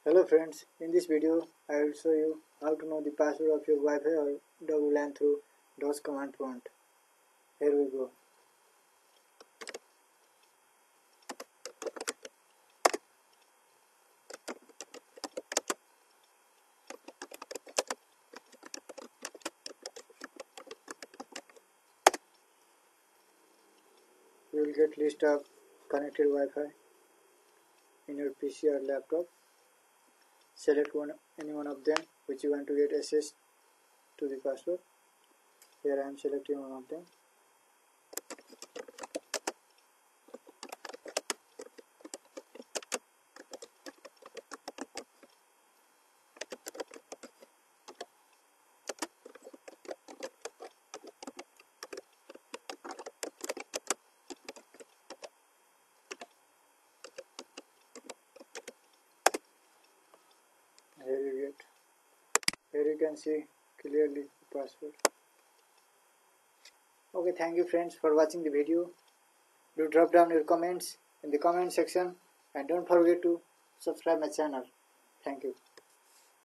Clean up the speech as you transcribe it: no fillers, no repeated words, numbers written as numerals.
Hello friends, in this video I will show you how to know the password of your Wi-Fi or WLAN through DOS command prompt. Here we go. You will get list of connected Wi-Fi in your PC or laptop. Select any one of them which you want to get access to the password. Here I am selecting one of them. Here you can see clearly the password. Okay, thank you friends for watching the video. Do drop down your comments in the comment section and don't forget to subscribe my channel. Thank you.